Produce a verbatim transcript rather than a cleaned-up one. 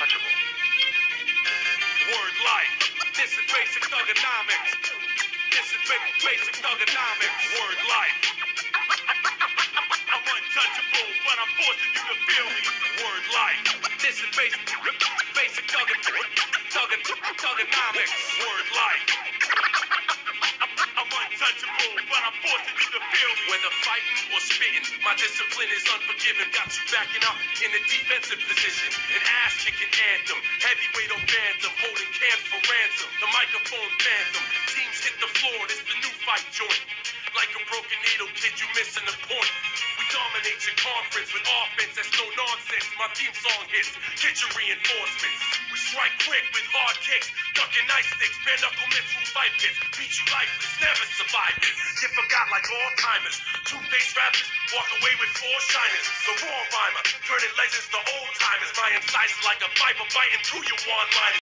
untouchable. Word life. This is basic thugonomics. This is ba- basic thugonomics. Word life. I'm untouchable, but I'm forcing you to feel me. Word life. This is basic, basic thuggin, thuggin, thugonomics. Word life. I'm untouchable, but I'm forcing you to feel me. Whether fighting or spitting, my discipline is unforgiving. Got you backing up in a defensive position. An ass-kicking anthem, heavyweight or phantom, holding camps for ransom. The microphone phantom, teams hit the floor. This the new fight joint. Like a broken needle, kid, you missing the point. We dominate your conference with offense, that's no nonsense. My theme song hits, get your reinforcements. We strike quick with hard kicks, ducking nice sticks, bare knuckle mitts through fight pits. Beat you lifeless, never survive this. Get forgot like all timers. Two-faced rappers walk away with four shiners. The raw rhymer, turning legends to old timers. My incisors like a viper biting through your one-liners.